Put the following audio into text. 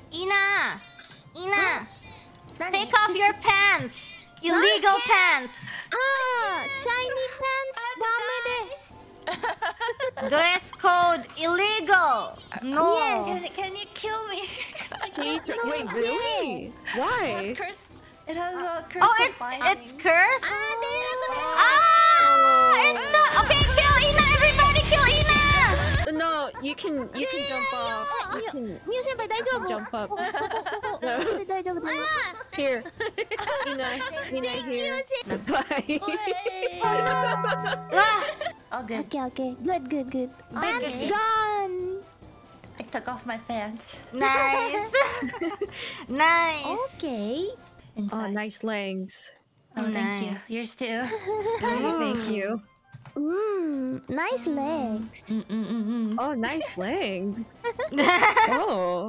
Ina! Ina! Take off your pants! Illegal pants! Ah, shiny pants. Dame desu. Dress code illegal! No! Yes. Can you kill me? Wait, really? Why? Curse. It has a curse. Oh, of binding. it's cursed? Ah, It's not. Okay, kill Ina! Everybody kill Ina! No, you can jump off. You can Miu senpai, daijoubu? jump up. Daijoubu, daijoubu. Here. Ina here. Bye. Oh, good. Okay. Good. Pants Okay. gone. I took off my pants. Nice. Nice. Okay. Oh, Inside. nice legs. Oh, thank you. Nice. Yours too. Thank you. Nice legs. Oh, nice legs. Oh.